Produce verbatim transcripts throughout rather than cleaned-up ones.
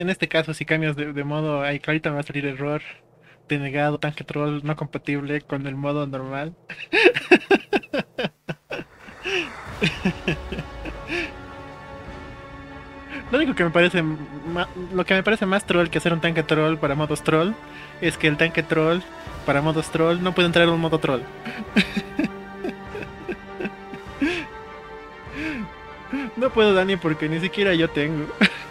En este caso, si cambias de, de modo, ahí clarito me va a salir error. Denegado, tanque troll no compatible con el modo normal. Lo único que me parece ma- lo que me parece más troll que hacer un tanque troll para modos troll es que el tanque troll para modos troll no puede entrar en un modo troll. No puedo, Dani, porque ni siquiera yo tengo.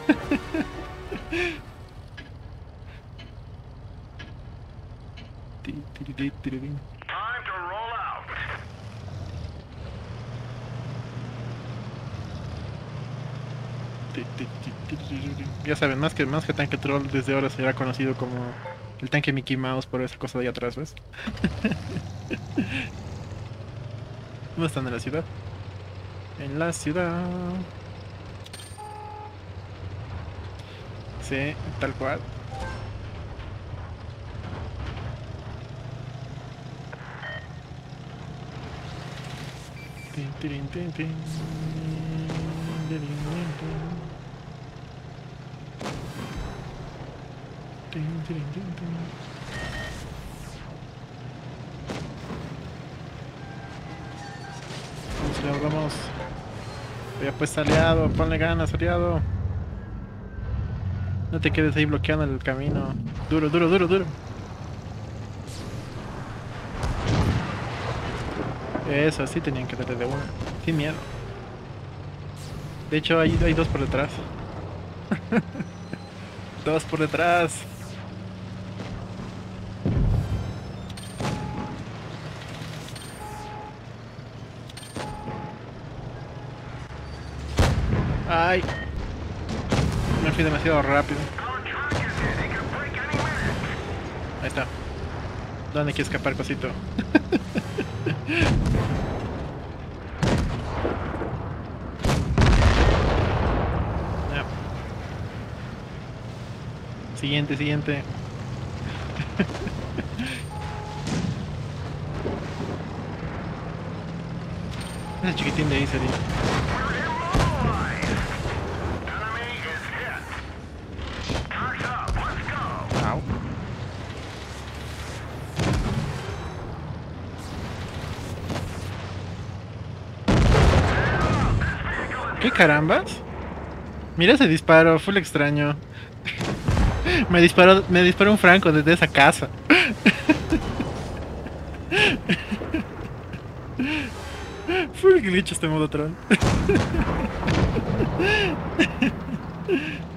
Ti, tiri, tiri, ti, ti, ti, tiri. Ya saben, más que, más que tanque troll, desde ahora será conocido como el tanque Mickey Mouse por esa cosa de ahí atrás, ¿ves? ¿Dónde están en la ciudad? En la ciudad. Sí, tal cual. Tin, tirin, tin, tin. Tirin, tin, tin. Tin, tirin, tin, tin. Vamos, aliado, vamos. Ya pues, aliado, ponle ganas, aliado. No te quedes ahí bloqueando el camino. Duro, duro, duro, duro. Eso, sí tenían que darle de una. Sin miedo. De hecho, hay, hay dos por detrás. Dos por detrás. Ay, me fui demasiado rápido. Ahí está. ¿Dónde quieres escapar, cosito? Ya. Siguiente, siguiente. Ese chiquitín de ahí sería. Au. ¿Qué carambas? Mira ese disparo, full extraño. Me disparó, me disparó un franco desde esa casa. Full glitch este modo troll.